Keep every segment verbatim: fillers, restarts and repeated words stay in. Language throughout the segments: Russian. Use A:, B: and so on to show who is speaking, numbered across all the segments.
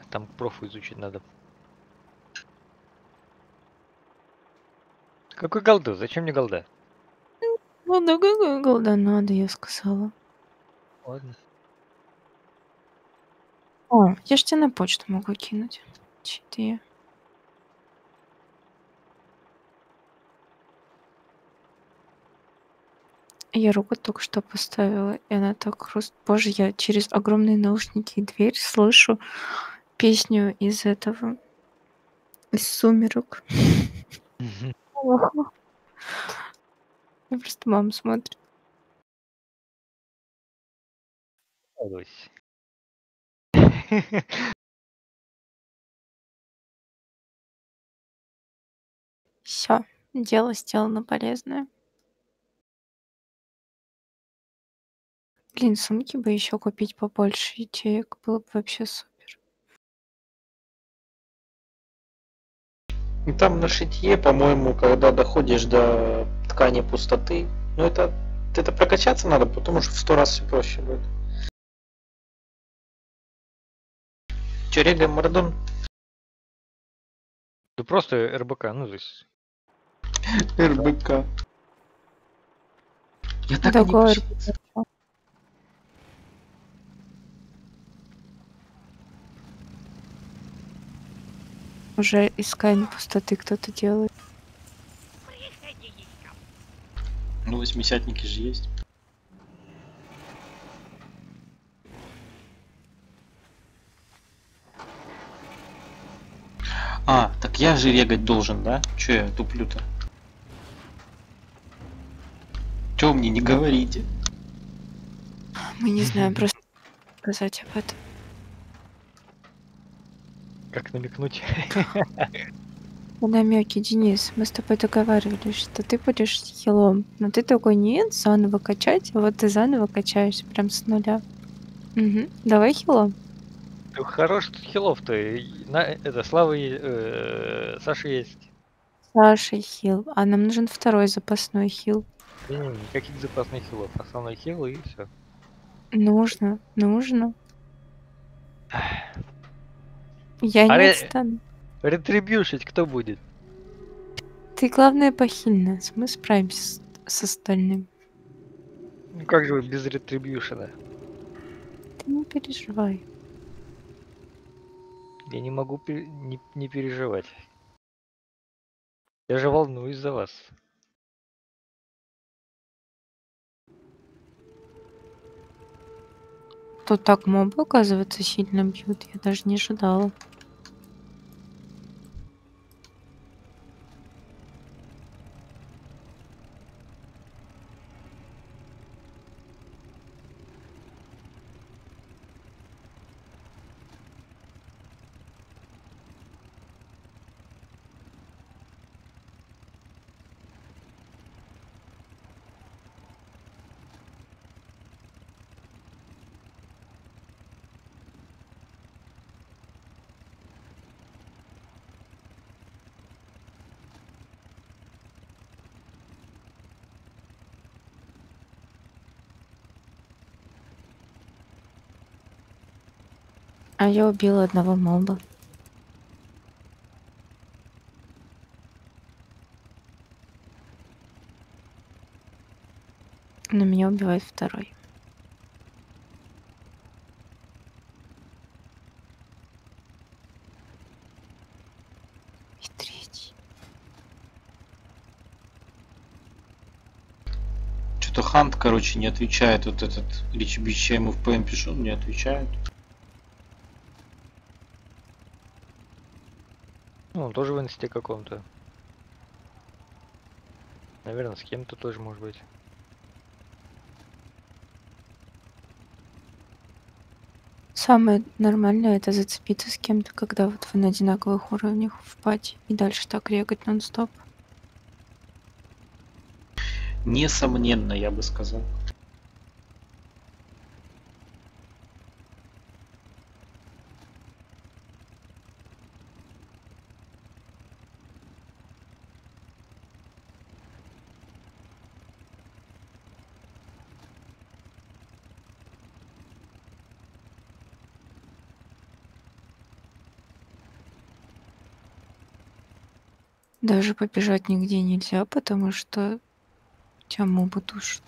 A: Там профу изучить надо. Какой голды? Зачем мне голда?
B: Ну да какая голда надо, я сказала.
A: Ладно.
B: О, я ж тебе на почту могу кинуть. Четыре. Я руку только что поставила, и она так хруст. Боже, я через огромные наушники и дверь слышу песню из этого, из «Сумерек».
A: Мгм.
B: Ого. Я просто мама смотрит.
A: Радуйся.
B: Всё, дело сделано полезное. Блин, сумки бы ещё купить побольше ячеек, было бы вообще супер.
C: И там на шитье, по-моему, когда доходишь до ткани пустоты, ну это, это прокачаться надо, потом уже в сто раз все проще будет. Че, регаем Марадон?
A: Да просто РБК, ну то есть.
C: РБК. Я так и не
B: Такое
C: пошел.
B: Уже искание пустоты кто-то делает.
C: Ну, восьмидесятники же есть. А, так я же регать должен, да? Че я туплю-то? Че мне не говорите?
B: Мы не знаем просто сказать об этом.
A: Как намекнуть?
B: Намёки, Денис, мы с тобой договаривались, что ты будешь хилом, но ты такой: "Нет, заново качать". А вот ты заново качаешься прям с нуля. Мгм. Давай хилом.
A: Ну хорош тут хилов-то. И на это Слава е э, Саша есть.
B: Саша хил, а нам нужен второй запасной хил.
A: Не-не, никаких запасных хилов. Основной хил и всё.
B: Нужно, нужно. Я
A: А
B: не
A: ре
B: отстану.
A: ретрибьюшить кто будет?
B: Ты, главное, похиль нас, мы справимся с с остальным.
A: Ну как же вы без ретрибьюшена?
B: Ты не переживай.
A: Я не могу пе не не переживать. Я же волнуюсь за вас.
B: Тут так мобы, оказывается, сильно бьют, я даже не ожидала. А я убила одного моба. Но меня убивает второй. И третий.
C: Что-то Хант, короче, не отвечает. Вот этот Ричи Бич, я ему в ПМ пишу, он не отвечает.
A: Ну, он тоже в инсте каком-то. Наверно, с кем-то тоже может быть.
B: Самое нормальное — это зацепиться с кем-то, когда вот вы на одинаковых уровнях в пати, и дальше так регать нон-стоп.
C: Несомненно, я бы сказал.
B: Даже побежать нигде нельзя, потому что тебя мобы душат.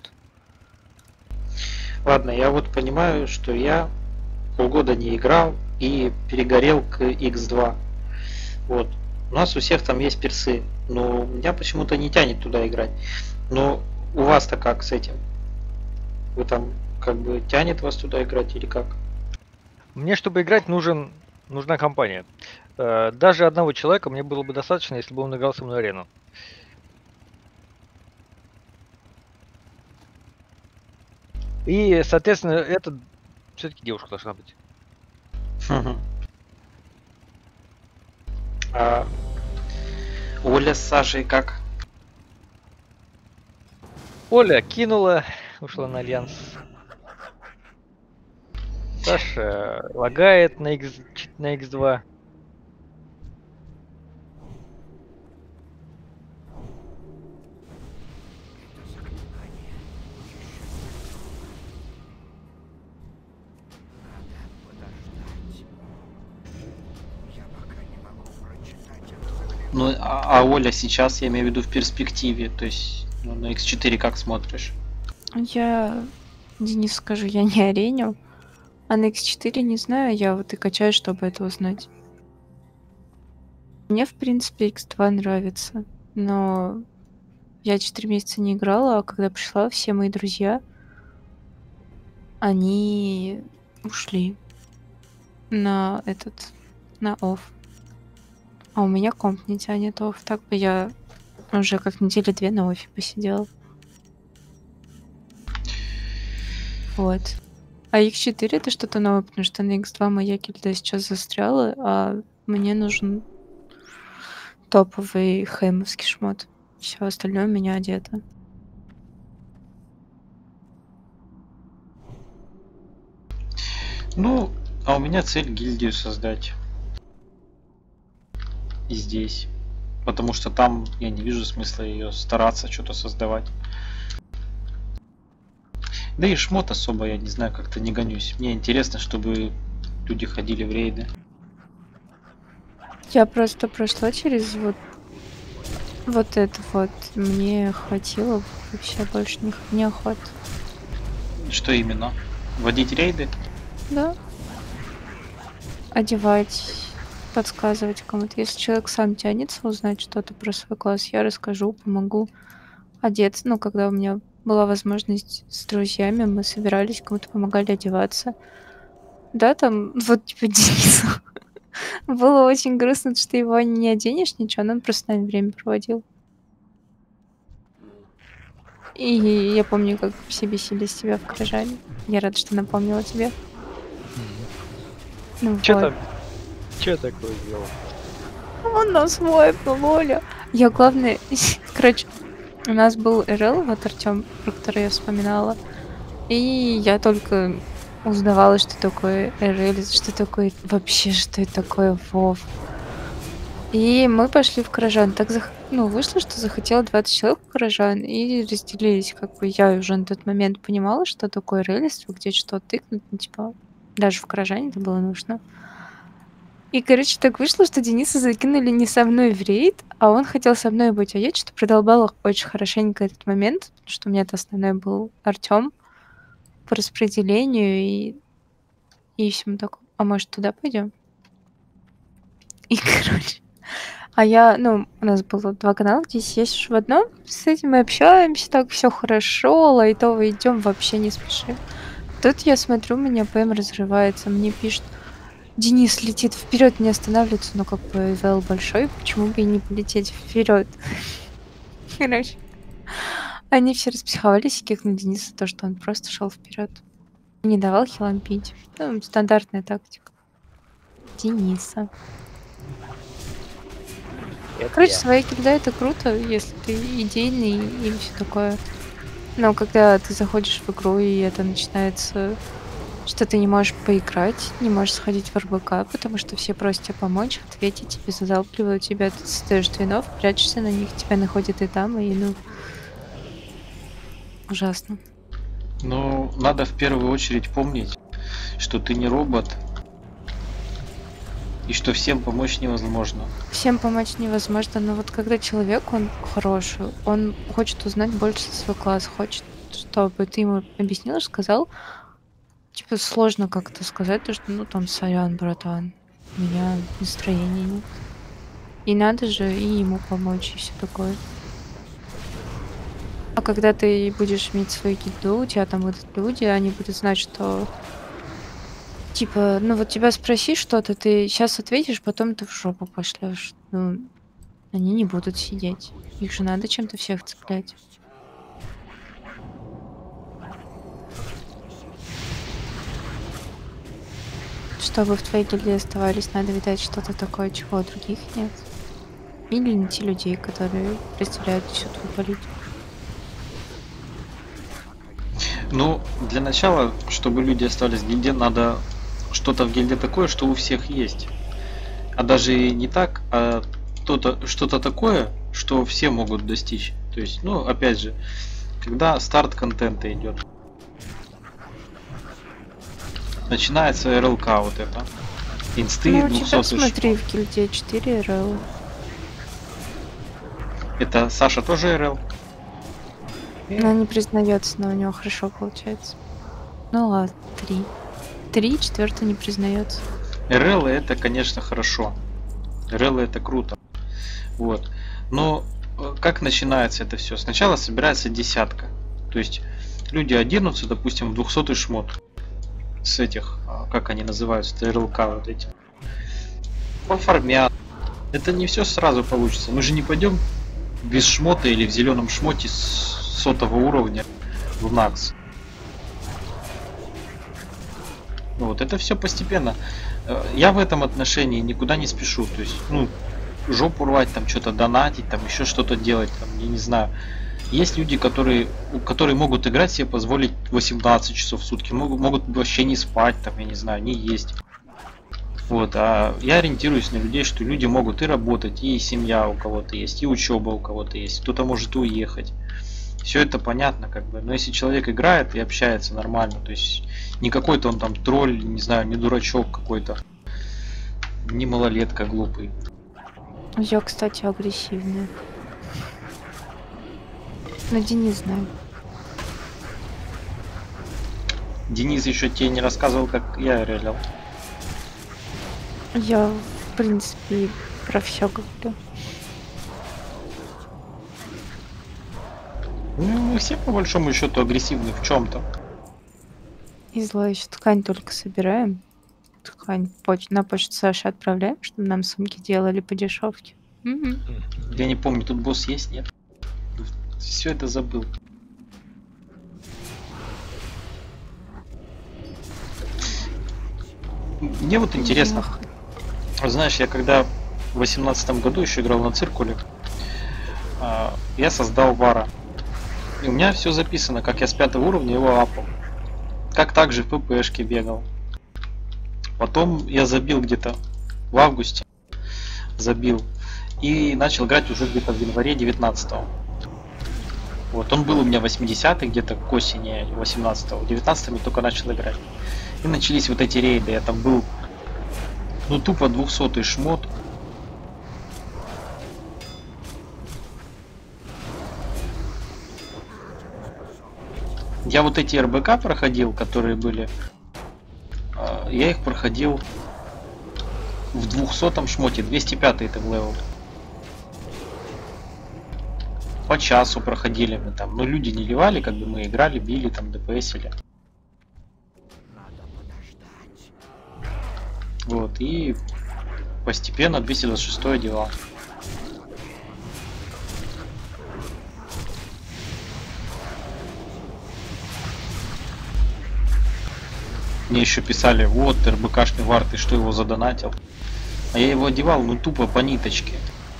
C: Ладно, я вот понимаю, что я полгода не играл и перегорел к икс два. Вот. У нас у всех там есть персы, но меня почему-то не тянет туда играть. Но у вас-то как с этим? Вы там как бы тянет вас туда играть или как?
A: Мне, чтобы играть, нужен нужна компания. Э, Даже одного человека мне было бы достаточно, если бы он играл со мной арену. И, соответственно, это все-таки девушка должна быть.
C: Мгм. А Оля с Сашей как?
A: Оля кинула, ушла на альянс. Саша лагает на X, на икс два.
C: Ну, а, а Оля сейчас, я имею в виду в перспективе, то есть ну, на икс четыре как смотришь?
B: Я, Денис, скажу, я не ареню, а на икс четыре не знаю, я вот и качаю, чтобы это узнать. Мне, в принципе, икс два нравится, но я четыре месяца не играла, а когда пришла, все мои друзья, они ушли на этот, на офф. А у меня комп не тянет офф, так бы я уже как недели две на оффе посидела. Вот. А икс четыре это что-то новое, потому что на икс два моя гильдия сейчас застряла, а мне нужен топовый хэмовский шмот. Все остальное у меня одето.
C: Ну, а у меня цель гильдию создать. И здесь. Потому что там я не вижу смысла ее стараться что-то создавать. Да и шмот особо, я не знаю, как-то не гонюсь. Мне интересно, чтобы люди ходили в рейды.
B: Я просто прошла через вот вот это вот. Мне хватило вообще больше не, не охота.
C: Что именно? Водить рейды?
B: Да. Одевать, подсказывать кому-то. Если человек сам тянется узнать что-то про свой класс, я расскажу, помогу одеться. Ну, когда у меня была возможность с друзьями, мы собирались, кому-то помогали одеваться. Да, там вот типа Денису было очень грустно, что его не оденешь, ничего, но он просто с нами время проводил. И я помню, как все бесились тебя в Корожане. Я рада, что напомнила тебе. Ну
A: Че
B: вот.
A: там? Че такое сделал?
B: Он нас вайпнул, Оля. Я, главное... Короче, у нас был эр эл, вот Артём, про который я вспоминала. И я только узнавала, что такое эр эл, что такое... Вообще, что это такое Вов. И мы пошли в Корожан. Так, зах... ну, вышло, что захотело двадцать человек в Корожан, и разделились. Как бы я уже на тот момент понимала, что такое релиство, где что тыкнуть, ну, типа, даже в Корожане это было нужно. И, короче, так вышло, что Дениса закинули не со мной в рейд, а он хотел со мной быть. А я что-то продолбала очень хорошенько этот момент, потому что у меня-то основной был Артём по распределению и, и всему такому. А может, туда пойдем? И, короче, а я, ну, у нас было два канала, здесь есть в одном, с этим мы общаемся, так все хорошо, лайтово идем, вообще не спешим. Тут я смотрю, у меня ПМ разрывается, мне пишут: Денис летит вперед, не останавливается, но как бы ивел большой, почему бы и не полететь вперед? Короче, они все распсиховались и кикнули Дениса, то, что он просто шел вперед. Не давал хилам пить. Ну, стандартная тактика Дениса.
A: Это
B: Короче,
A: я.
B: своя гильда это круто, если ты идейный и все такое. Но когда ты заходишь в игру, и это начинается, что ты не можешь поиграть, не можешь сходить в эр бэ ка, потому что все просят тебе помочь, ответить тебе, задалбливают тебя, ты стоишь твинов, прячешься на них, тебя находят и там, и ну... Ужасно.
C: Ну, надо в первую очередь помнить, что ты не робот. И что всем помочь невозможно.
B: Всем помочь невозможно, но вот когда человек, он хороший, он хочет узнать больше свой класс, хочет, чтобы ты ему объяснил, сказал, типа сложно как-то сказать, то, что ну там сорян, братан, у меня настроения нет. И надо же и ему помочь, и все такое. А когда ты будешь иметь свою гильду, у тебя там будут люди, они будут знать, что типа, ну вот тебя спроси что-то, ты сейчас ответишь, потом ты в жопу пошлешь. Ну, они не будут сидеть. Их же надо чем-то всех цеплять. Чтобы в твоей гильдии оставались, надо, видать, что-то такое, чего у других нет. Или найти людей, которые представляют всю твою политику.
C: Ну, для начала, чтобы люди остались в гильдии, надо что-то в гильдии такое, что у всех есть. А даже и не так, а что-то что-то такое, что все могут достичь. То есть, ну, опять же, когда старт контента идет, начинается эр эл ка вот это. Инсты,
B: Ну, у тебя,
C: двухсотый
B: смотри,
C: шмот.
B: в гильдии четыре эр эл.
C: Это Саша тоже эр эл?
B: Она не признается, но у него хорошо получается. Ну ладно, три. Три, четвертый не признается.
C: эр эл это, конечно, хорошо. эр эл это круто. Вот. Но э, как начинается это все? Сначала собирается десятка. То есть люди оденутся, допустим, в двухсотый шмот. С этих, а, как они называются, эр эл ка вот эти. Пофармят. Это не все сразу получится. Мы же не пойдем без шмота или в зеленом шмоте с сотого уровня в Накс. Вот, это все постепенно. Я в этом отношении никуда не спешу. То есть, ну, жопу рвать, там что-то донатить, там еще что-то делать, там, я не знаю. Есть люди, которые, которые могут играть себе позволить восемнадцать часов в сутки, могут, могут вообще не спать, там, я не знаю, не есть. Вот, а я ориентируюсь на людей, что люди могут и работать, и семья у кого-то есть, и учеба у кого-то есть, кто-то может уехать. Все это понятно, как бы. Но если человек играет и общается нормально, то есть не какой-то он там тролль, не знаю, не дурачок какой-то, не малолетка глупый.
B: Я, кстати, агрессивная. Но Денис знает.
C: Денис еще тебе не рассказывал, как я релил.
B: Я, в принципе, про все говорю.
C: Ну, мы все по большому счету агрессивны в чем-то.
B: И зло еще ткань только собираем. Ткань поч- на почту Саши отправляем, чтобы нам сумки делали по дешевке. Мгм.
C: Я не помню, тут босс есть, нет? Все это забыл. Мне вот интересно, знаешь, я когда в восемнадцатом году еще играл на циркуле, а, я создал вара. И у меня все записано, как я с пятого уровня его апал. Как также в ппшке бегал. Потом я забил где-то в августе. Забил. И начал играть уже где-то в январе девятнадцатого. Вот, он был у меня восьмидесятый, где-то к осени восемнадцатого. В девятнадцатом я только начал играть. И начались вот эти рейды. Я там был, ну, тупо двухсотый шмот. Я вот эти эр бэ ка проходил, которые были, я их проходил в двухсотом шмоте, двести пятый это левел. По часу проходили мы там, но люди не ливали, как бы мы играли, били, там, ДПСили. Вот, и постепенно двести двадцать шестой одевал. Мне еще писали, вот, эр бэ ка-шный вар, ты что его задонатил? А я его одевал, ну, тупо по ниточке.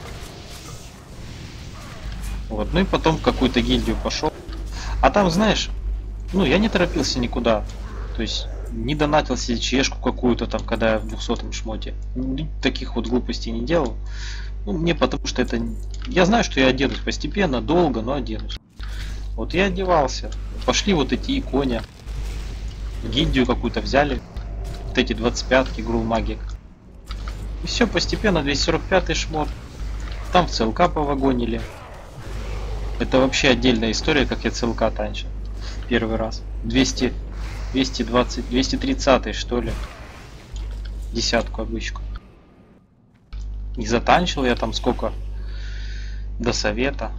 C: Вот, ну и потом в какую-то гильдию пошел. А там, знаешь, ну, я не торопился никуда. То есть, не донатил себе чешку какую-то там, когда я в двухсотом шмоте. Таких вот глупостей не делал. Ну, мне потому что это... Я знаю, что я оденусь постепенно, долго, но оденусь. Вот я одевался. Пошли вот эти иконы. Гильдию какую-то взяли. Вот эти двадцать пятки, Грул Магик. И все, постепенно двести сорок пятый шмот. Там в ЦЛК повагонили. Это вообще отдельная история, как я ЦЛК танчил. Первый раз. двести, двести двадцать, двести тридцать что ли. Десятку обычку. И затанчил я там сколько? До совета.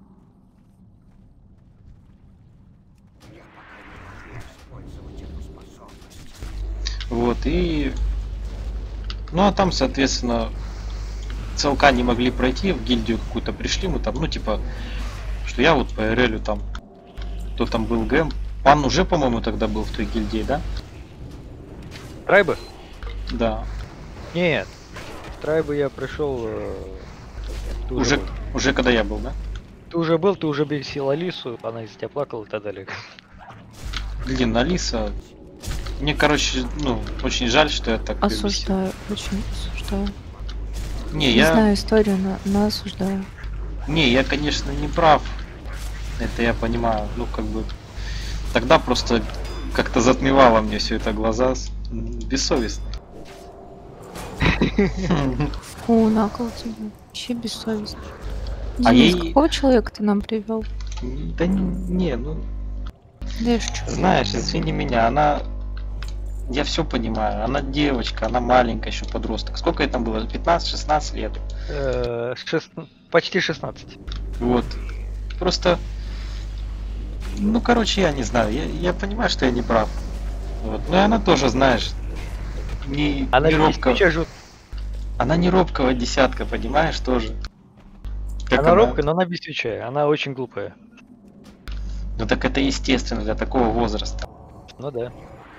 C: Вот, и... Ну, а там, соответственно, ЦЛК не могли пройти, в гильдию какую-то пришли, мы там, ну, типа, что я вот по РЛю там, кто там был, ГМ. Пан уже, по-моему, тогда был в той гильдии, да?
A: Трайбы?
C: Да.
A: Нет. В Трайбы я пришел... э, ты
C: Уже,
A: был.
C: уже когда я был, да?
A: Ты уже был, ты уже бесил Алису, она из-за тебя плакала и так далее.
C: Блин, Алиса... Мне, короче, ну, очень жаль, что я так... её бесил.
B: Осуждаю, очень осуждаю.
C: Не,
B: Не
C: я...
B: знаю историю, но, но осуждаю.
C: Не, я, конечно, не прав. Это я понимаю. Ну, как бы... Тогда просто как-то затмевало мне все это глаза. с- м, Бессовестно.
B: Фу, накол тебе. Вообще бессовестно.
C: А
B: Денис,
C: ей-
B: какого человека ты нам привел?
C: Да не, ну...
B: Да я шучу.
C: Знаешь, извини меня, она... Я все понимаю. Она девочка, она маленькая, еще подросток. Сколько ей там было? пятнадцать-шестнадцать лет.
A: Э, шест- Почти шестнадцать.
C: Вот. Просто... Ну, короче, я не знаю. Я, я понимаю, что я не прав. Вот. Но и она тоже, знаешь, не,
A: Она
C: не робкого.
A: бесючая жут-
C: Она не робкого десятка, понимаешь, тоже. Как
A: Она робкая, но она бесючая. Она очень глупая.
C: Ну так это естественно для такого возраста.
A: Ну да.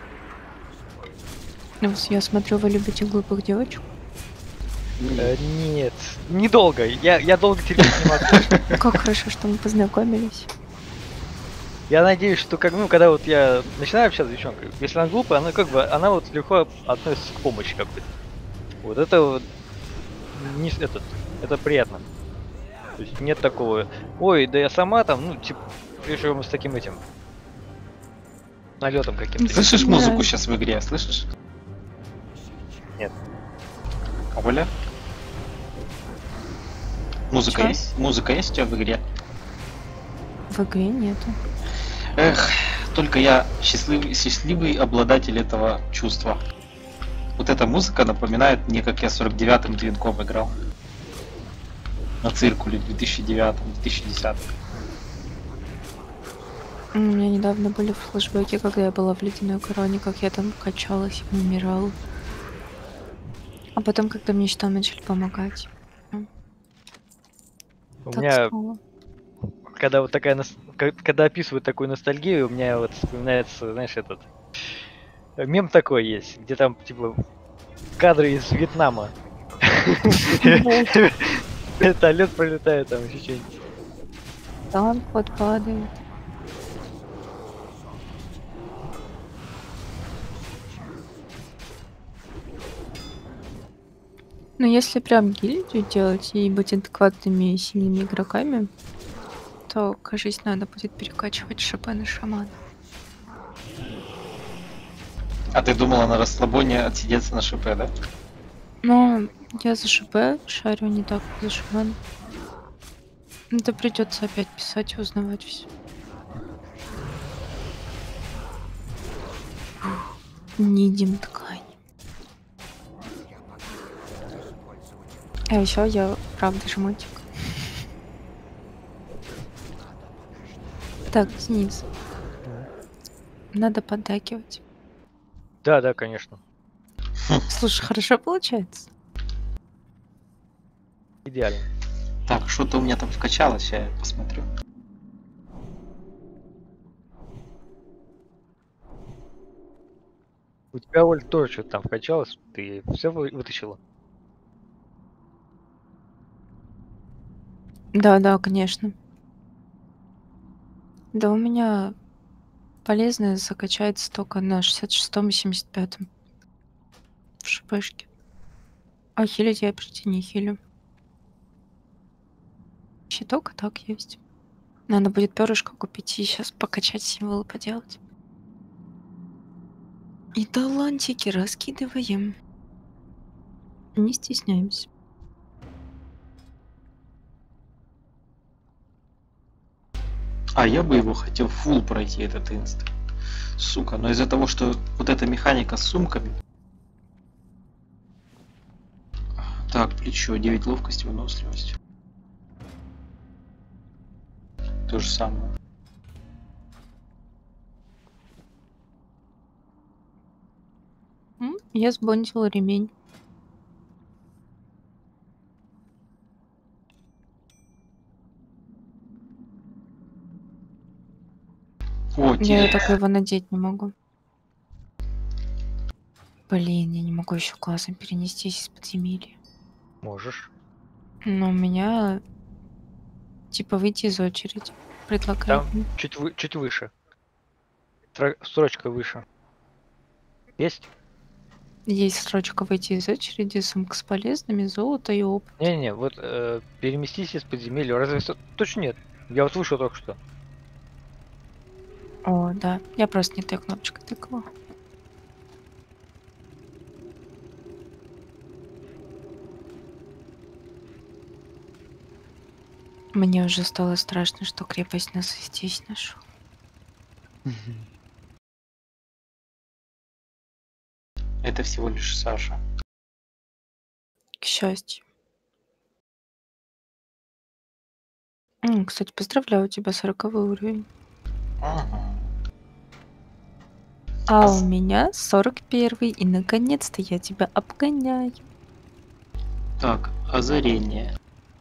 B: Ну, вот я смотрю, вы любите глупых девочек.
A: Э, нет, недолго. Я, я долго терпеть не могу.
B: Как хорошо, что мы познакомились.
A: Я надеюсь, что как, ну, когда вот я начинаю общаться с девчонкой, если она глупая, она как бы, она вот легко относится к помощи какой-то. Вот это вот не с- этот, это приятно. То есть нет такого, ой, да я сама там, ну, типа, причем с таким этим налетом каким-то.
C: Слышишь
B: Да.
C: музыку сейчас в игре, слышишь?
A: Нет.
C: Оля? Музыка
B: Чё?
C: есть? Музыка есть у тебя в игре?
B: В игре нету.
C: Эх, только я счастливый, счастливый обладатель этого чувства. Вот эта музыка напоминает мне, как я сорок девятым двинком играл. На циркуле в две тысячи девятом — две тысячи десятом.
B: У меня недавно были флешбеки, когда я была в ледяной короне, как я там качалась и умирала. А потом, когда мне что начали помогать.
A: У
B: Так
A: меня,
B: снова.
A: когда вот такая, нос- ка- когда описывают такую ностальгию, у меня вот вспоминается, знаешь, этот мем такой есть, где там, типа, кадры из Вьетнама. Вертолет пролетает, там еще что-нибудь.
B: Танк вот падает. Но если прям гильдию делать и быть адекватными и сильными игроками, то, кажется, надо будет перекачивать ШП на шамана.
C: А ты думала на расслабоне отсидеться на ШП, да?
B: Но я за ШП шарю не так, как за шамана. Это придется опять писать и узнавать все. Нидим ткань. А еще я правда жмотик. Так, Денис. Надо поддакивать.
A: Да, да, конечно.
B: Слушай, хорошо получается.
A: Идеально.
C: Так, что-то у меня там вкачалось, я посмотрю.
A: У тебя, Оль, тоже что-то там вкачалось, ты все вытащила?
B: Да, да, конечно. Да у меня полезное закачается только на шестьдесят шестом и семьдесят пятом. В шпешке. А хилить я почти не хилю. Щиток и так есть. Надо будет перышко купить и сейчас покачать символы поделать. И талантики раскидываем. Не стесняемся.
C: А я бы его хотел фул пройти, этот инст. Сука, но из-за того, что вот эта механика с сумками. Так, плечо, девять ловкости, выносливость. То же самое.
B: М, Я сбонтила ремень.
C: О,
B: Я
C: те-
B: только его надеть не могу. Блин, я не могу еще классом перенестись из подземелья.
A: Можешь.
B: Но у меня типа выйти из очереди предлагает.
A: Там
B: мне.
A: чуть, вы, чуть выше. Стро- Строчка выше. Есть?
B: Есть строчка выйти из очереди, сумка с полезными, золото и опыт.
A: Не-не-не, вот э, переместись из подземелья. Разве со- точно нет? Я вот вышел только что.
B: О, да. Я просто не той кнопочкой тыкала. Мне уже стало страшно, что крепость нас и здесь нашел.
C: Это всего лишь Саша.
B: К счастью. М, Кстати, поздравляю, у тебя сороковой уровень.
C: Ага.
B: А
C: А
B: у
C: с-
B: меня сорок первый, и наконец-то я тебя обгоняю.
C: Так, озарение.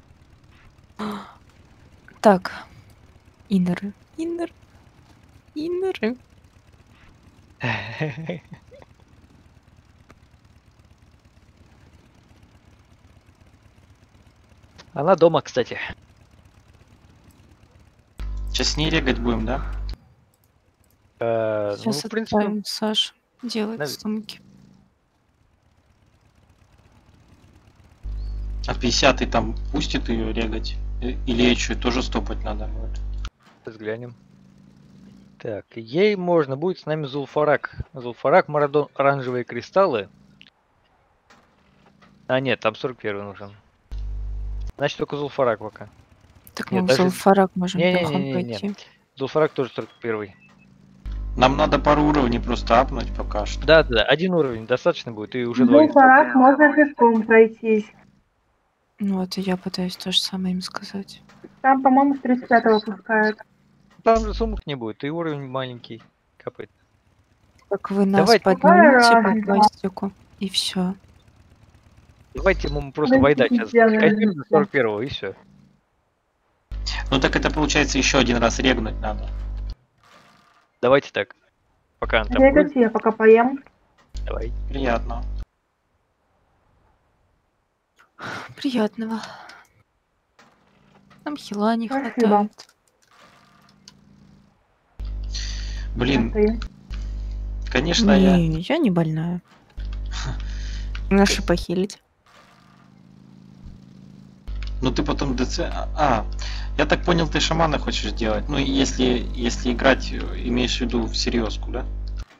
B: Так, иннеры, иннер, иннеры.
A: Она дома, кстати.
C: Сейчас с ней регать будем, да?
A: Э, ну,
B: Сейчас
A: в принципе,
B: отправим Саш делать
A: нав-
B: сумки.
C: А пятидесятый там пустит ее регать? Э, Или ей что, тоже стопать надо будет?
A: взглянем. Так, ей можно будет с нами Зулфарак. Зулфарак, Марадон, оранжевые кристаллы. А нет, там сорок первый нужен. Значит, только Зулфарак пока.
B: Так
A: Нет,
B: мы в
A: даже-
B: Зулфарак можем пехом
A: Не-не-не-не-не.
B: пойти.
A: Зулфарак тоже сорок первый.
C: Нам надо пару уровней просто апнуть пока что.
A: Да, да, один уровень достаточно будет, и уже два.
D: Зулфарак можно пешком пройтись.
B: Ну вот и я пытаюсь то же самое им сказать.
D: Там, по-моему, с тридцать пятого пускают.
A: Там же сумок не будет, и уровень маленький капает.
B: Так вы нас
A: Давайте-
B: поднимите по
D: разница?
B: пластику, и все.
A: Давайте мы просто
D: Да
A: войдать
D: не
A: сейчас.
D: сделаем,
A: Скользим
D: не
A: до сорок первого, и все.
C: Ну так это получается еще один раз регнуть надо.
A: Давайте так. Пока она там
D: Я
A: будет,
D: я пока поем.
A: давай.
C: Приятно.
B: Приятного. Нам хила не
D: Спасибо.
B: хватает.
C: Блин,
D: Ты.
C: конечно, я...
B: Не, я не больная. Наши похилить.
C: Ну ты потом ДЦ... А, а, я так понял, ты шамана хочешь делать. Ну, если, если играть, имеешь в виду всерьезку, да?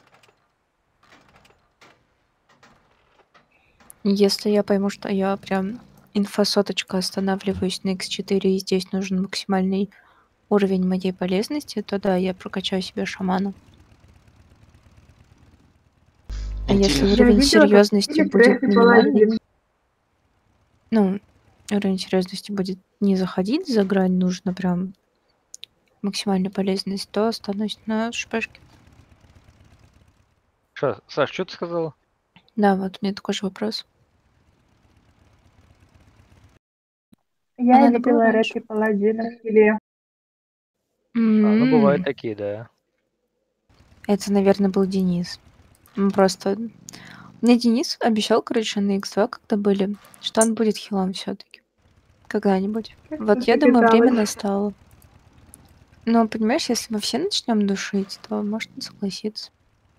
B: Если я пойму, что я прям инфосоточка останавливаюсь на икс четыре и здесь нужен максимальный уровень моей полезности, то да, я прокачаю себе шамана. А если
C: Интересно.
B: уровень
D: Я видела, как
B: серьезности
D: Филипп
B: будет
D: Рейфи
B: минимальный,
D: паладин.
B: ну, уровень серьезности будет не заходить за грань, нужно прям максимальную полезность, то останусь на шпешке.
A: Ша, Саш, что ты сказала?
B: Да, вот у меня такой же вопрос.
D: Я
B: Надо было
D: видела
B: раньше.
D: Рэпи паладина в филе.
A: А, ну
B: М,
A: бывают такие, да.
B: Это, наверное, был Денис. Ну, просто... Мне Денис обещал, короче, на икс два, когда были, что он будет хилом все-таки. Когда-нибудь. Вот я думаю, время настало. Но, понимаешь, если мы все начнем душить, то может не согласиться.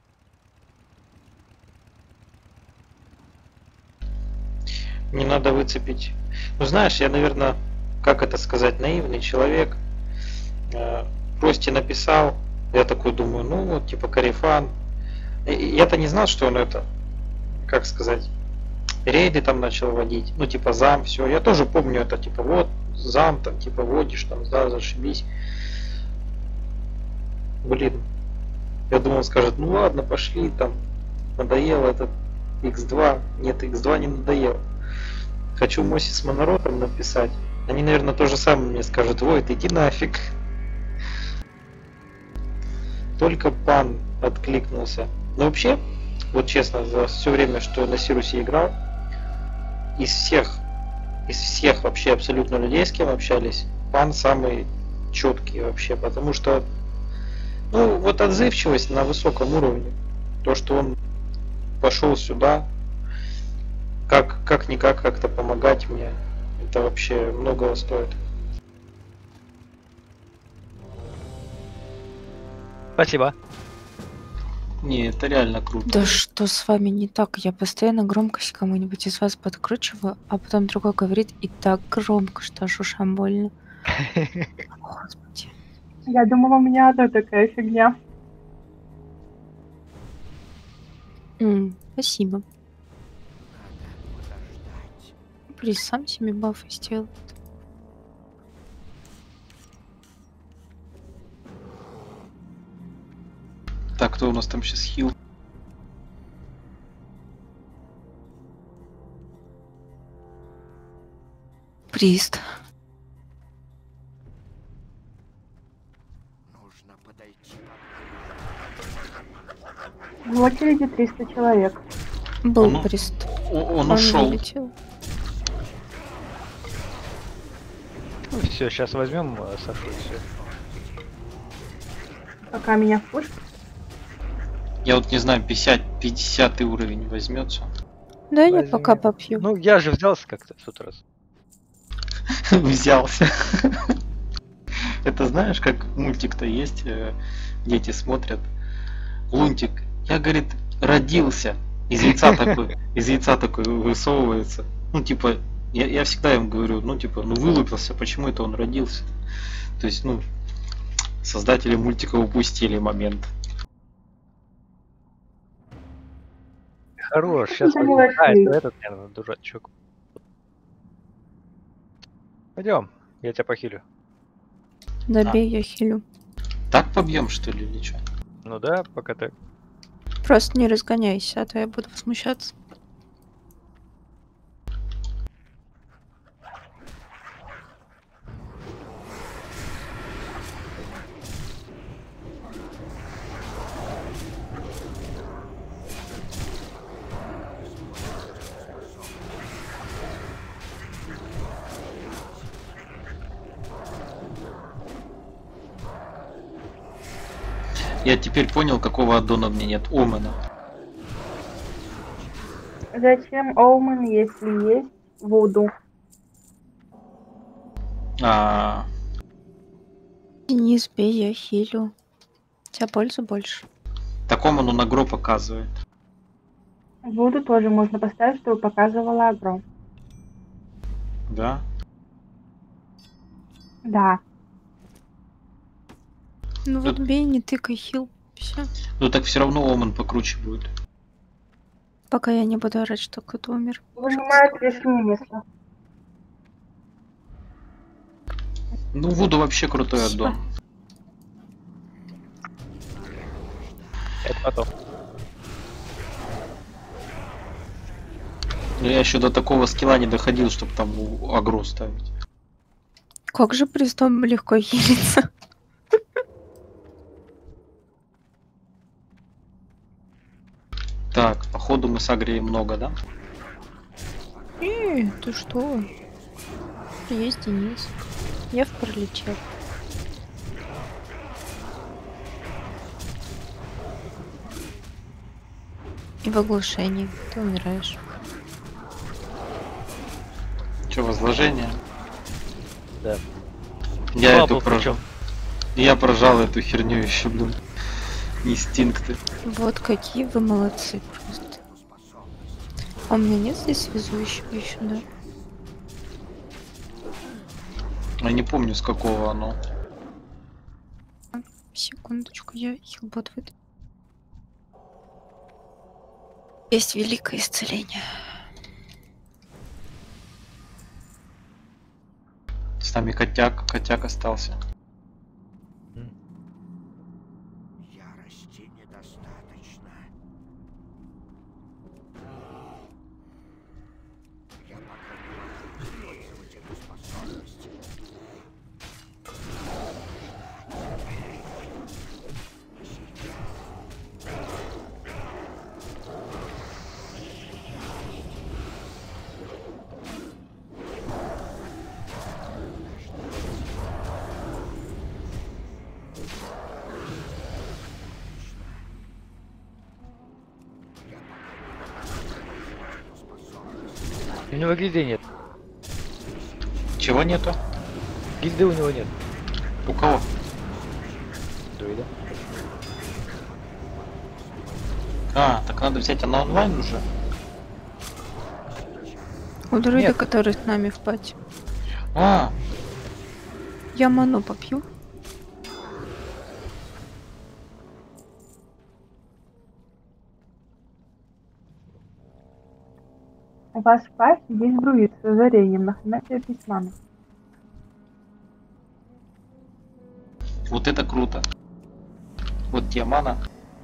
C: Не надо выцепить. Ну знаешь, я, наверное, как это сказать, наивный человек. Э, Прости написал, я такой думаю, ну вот, типа Карифан. И- и Я-то не знал, что он это, как сказать, рейды там начал водить, ну типа зам, все. Я тоже помню это, типа вот зам, там типа водишь, там да, зашибись. Блин, я думал, он скажет, ну ладно, пошли, там надоел этот икс два. Нет, икс два не надоел. Хочу Моси с Моноротом написать. Они, наверное, то же самое мне скажут, Войт, иди нафиг. Только пан откликнулся. Но вообще, вот честно, за все время, что я на Сирусе играл, из всех, из всех вообще абсолютно людей, с кем общались, пан самый четкий вообще, потому что, ну, вот отзывчивость на высоком уровне, то, что он пошел сюда, как, как-никак как-то помогать мне, это вообще многого стоит.
A: Спасибо.
C: Не, это реально круто.
B: Да что с вами не так? Я постоянно громкость кому-нибудь из вас подкручиваю, а потом другой говорит и так громко, что аж ушам больно. Господи.
D: Я думала, у меня одна такая фигня.
B: М, спасибо. Блин, сам себе бафы сделал.
C: Так, кто у нас там сейчас хил?
B: Прист.
E: Нужно подойти.
D: В очереди триста человек.
B: Был
C: Ну,
B: прист.
C: О- Он
B: Он
C: ушел.
B: вылетел.
A: Ну все, сейчас возьмем э, Сашу и все.
D: Пока меня в пушку.
C: Я вот не знаю, пятьдесят, пятьдесят уровень возьмется.
B: Да, я
A: Возьми.
B: пока попью.
A: Ну, я же взялся как-то в тот раз.
C: Взялся. Это знаешь, как мультик-то есть, э, дети смотрят. Лунтик, я, говорит, родился. Из яйца такой, из яйца такой высовывается. Ну, типа, я, я всегда им говорю, ну, типа, ну вылупился, почему это он родился? То есть, ну, создатели мультика упустили момент.
A: Хорош, сейчас
D: Это
A: возьмем.
D: молодцы.
A: А, это этот, наверное, дурачок. Пойдем, я тебя похилю.
B: Добей, я хилю.
C: Так побьем, что ли, или что?
A: Ну да, пока так.
B: Просто не разгоняйся, а то я буду возмущаться.
C: Я теперь понял, какого аддона мне нет. Омена.
D: Зачем Оумен, если есть Вуду?
C: А,
B: Денис, бей, я хилю. У тебя пользы больше.
C: так Омену на гро показывает.
D: Вуду тоже можно поставить, чтобы показывала агро.
C: Да?
D: Да.
B: Ну вот бей, не тыкай, хил. Все.
C: Ну так все равно Омен покруче будет.
B: Пока я не буду орать, что кто-то умер.
D: Вынимает лишнее место.
C: Ну, Вуду вообще крутой
B: Спасибо.
C: аддон.
A: Это потом.
C: Но я еще до такого скилла не доходил, чтобы там у- агро ставить.
B: Как же пристом легко хилиться.
C: Так, походу мы сагрили много, да?
B: Э, ты что? Есть Денис. Я в пролече. И в оглушении. Ты умираешь.
C: Че, возложение?
A: Да.
C: Я
A: Бабл
C: эту прожал.
A: причем.
C: Я прожал эту херню еще, блин. Инстинкты.
B: Вот какие вы молодцы просто. А у меня нет здесь связующего еще, да?
C: Я не помню, с какого оно.
B: Секундочку, я хилбот выйду. Есть великое исцеление.
C: С нами котяк, котяк остался.
E: Ярости недостаточно. Я пока не могу использовать эту способность.
A: У него гильды нет.
C: Чего нету?
A: Гильды у него нет.
C: У кого?
A: Друида.
C: А, так надо взять, она онлайн уже?
B: У друида,
A: Нет.
B: который с нами в пати.
C: А,
B: Я ману попью.
D: У вас в пасе есть друид с озарением на хмете письмами.
C: вот это круто. Вот тебе мана.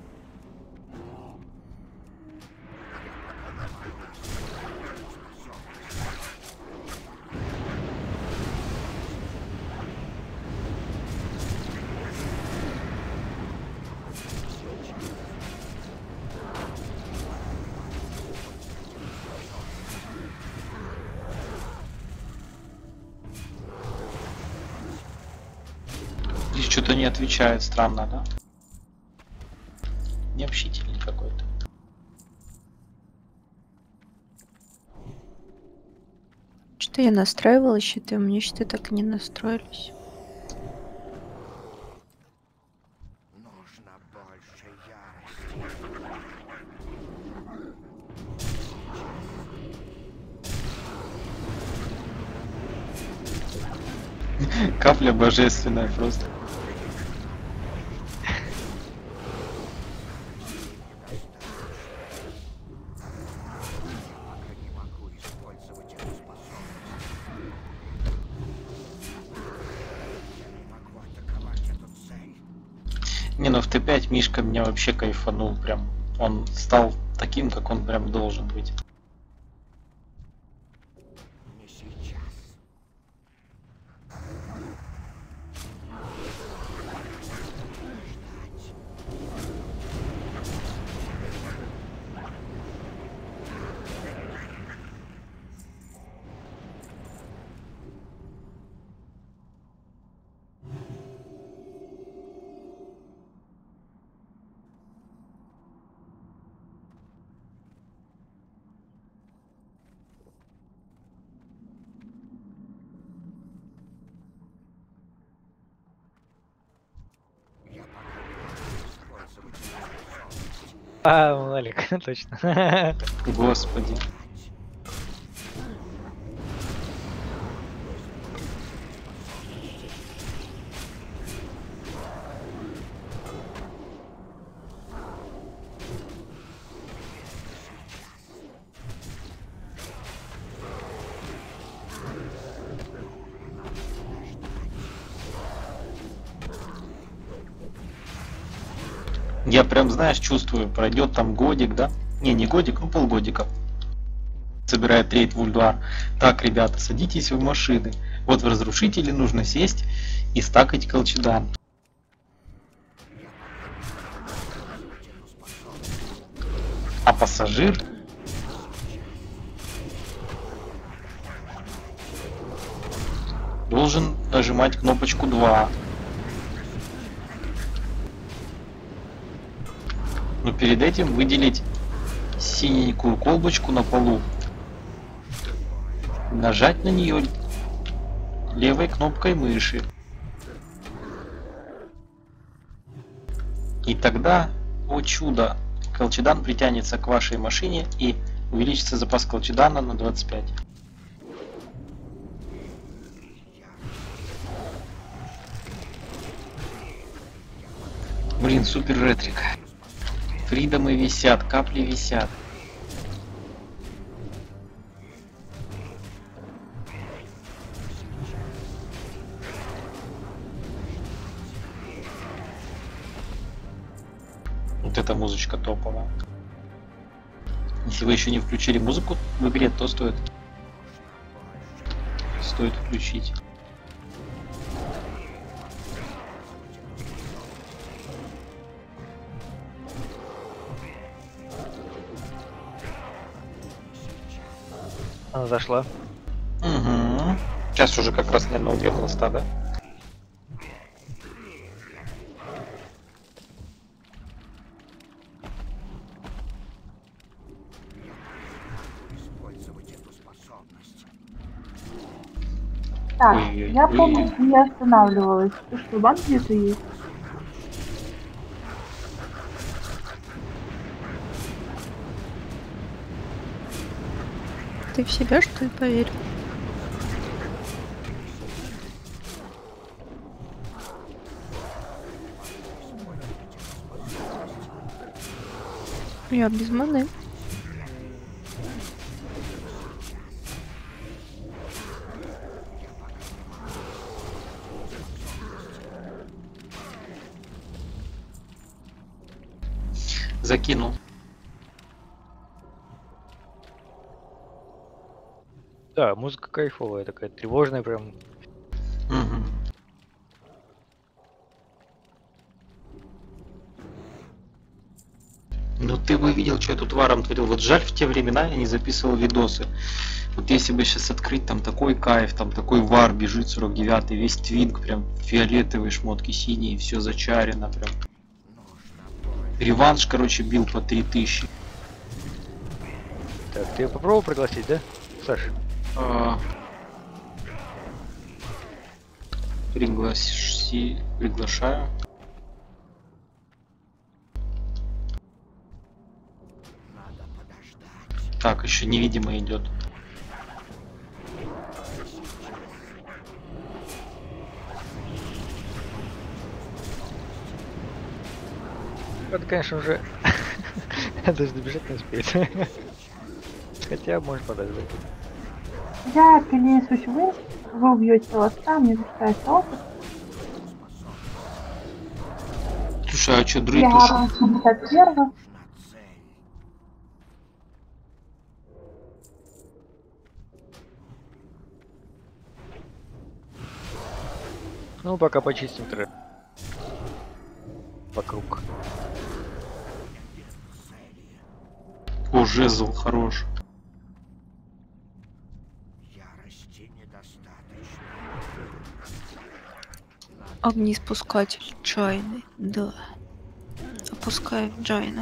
C: Здесь что-то не отвечает, странно, да? Необщительный какой-то.
B: Что я настраивала щиты, у меня щиты так и не настроились.
E: Нужно больше ярости.
C: Капля божественная просто.
E: Пока не могу использовать эту способность. Я не могу атаковать эту цель.
C: Не, ну в тэ пять Мишка меня вообще кайфанул прям. Он стал таким, как он прям должен быть.
E: Не сейчас. Я пока не могу использовать эту способность.
A: А, Малик, точно.
C: Господи. Я прям, знаешь, чувствую, пройдет там годик, да? Не, не годик, ну полгодика. Собирает рейд в Ульдуар. Так, ребята, садитесь в машины. Вот в разрушителе нужно сесть и стакать колчедан. А пассажир должен нажимать кнопочку два. Но перед этим выделить синенькую колбочку на полу. Нажать на нее левой кнопкой мыши. И тогда, о чудо, колчедан притянется к вашей машине и увеличится запас колчедана на двадцать пять. Блин, супер ретрик. Фридомы висят, капли висят. Вот эта музычка топовая. Если вы еще не включили музыку в игре, то стоит стоит включить.
A: Она зашла.
C: Угу. Сейчас уже как раз, наверное, у трех ласта, да?
E: Использовать эту способность.
D: Так,
C: Ой-ой-ой.
D: я помню, что я останавливалась. Ты что, банк где-то есть?
B: Ты в себя, что ли, поверь? Я без маны.
C: Закинул.
A: Да, музыка кайфовая, такая тревожная прям.
C: Угу. Ну ты бы видел, что я тут варом творил. Вот жаль, в те времена я не записывал видосы. Вот если бы сейчас открыть, там такой кайф, там такой вар, бежит сорок девятый, весь твинг, прям фиолетовые шмотки синие, все зачарено, прям. Реванш, короче, бил по три тысячи.
A: Так, ты попробовал пригласить, да, Саш?
C: А, Пригласи, приглашаю.
E: Надо подождать.
C: Так, еще невидимо идет.
A: Это, конечно, уже даже добежать не успеет. Хотя, может подождать.
D: Я перенесусь вниз, вы убьете лоста, мне зачитается опыт.
C: Слушай, а что, друид
D: Я
C: ушел?
D: шестьдесят первый.
E: На цель.
A: Ну, пока почистим трек. Вокруг.
C: О, жезл хорош.
E: Ярости недостаточно.
B: Огнеспускатель Джайны, да. Опускаю в Джайну.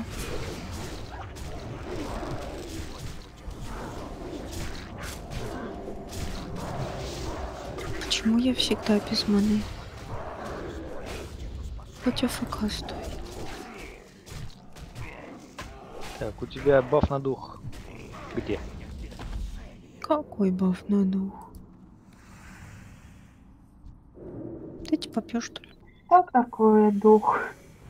B: Почему я всегда без маны? Хоть АФК стоит.
A: Так, у тебя баф на дух. Где?
B: Какой баф на дух? Ты типа пьешь, что ли?
D: Что такое дух?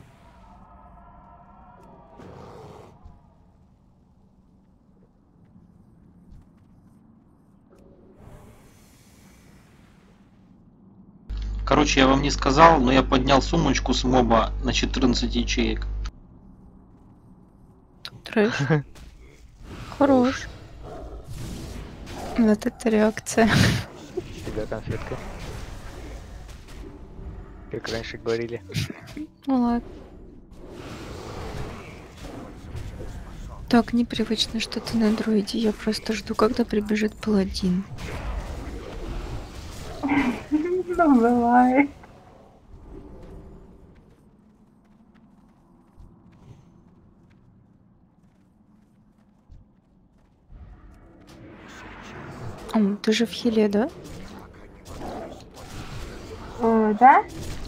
C: Короче, я вам не сказал, но я поднял сумочку с моба на четырнадцать ячеек.
B: Трэш. Хорош. Вот это реакция.
A: Тебя конфетка. Как раньше говорили.
B: Ну ладно. Так непривычно, что ты на дроиде. Я просто жду, когда прибежит паладин.
D: Ну, бывает.
B: О, ты же в хиле, да?
D: Э, да?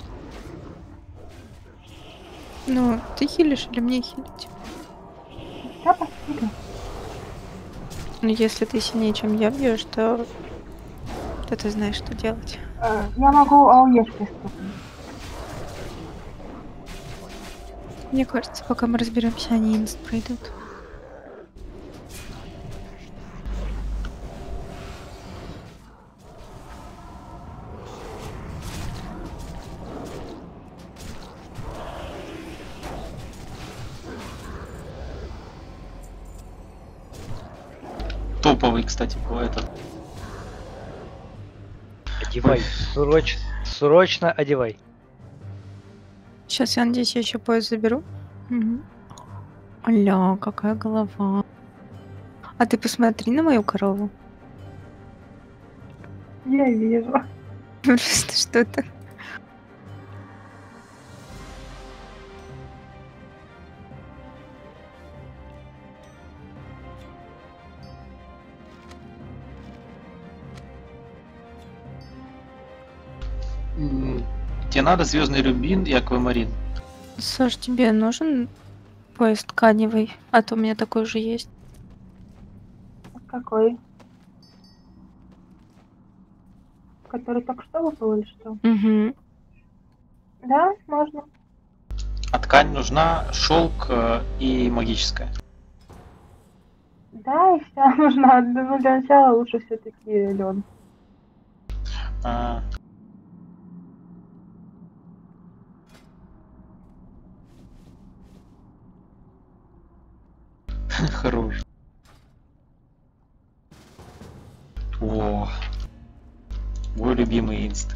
B: Ну, ты хилишь или мне хилить?
D: Да, спасибо.
B: Ну, если ты сильнее, чем я бьешь, то... то ты знаешь, что делать.
D: Э, я могу ауешки стукнуть.
B: Мне кажется, пока мы разберемся, они инст пройдут.
C: топовый, кстати, по этот.
A: Одевай. Срочно, срочно одевай.
B: Сейчас я надеюсь, я еще поезд заберу. Угу. Аля, какая голова. А ты посмотри на мою корову.
D: Я вижу.
B: Просто что-то.
C: М, Тебе надо звездный рубин и аквамарин.
B: Саш, тебе нужен поезд тканевый? А то у меня такой же есть.
D: Какой? Который только что выпал или что?
B: Угу.
D: Да, можно.
C: А ткань нужна, шелк э, и магическая.
D: Да, и вся нужна. Ну, для начала лучше все-таки лен.
C: А, Хорош. О, мой любимый инст.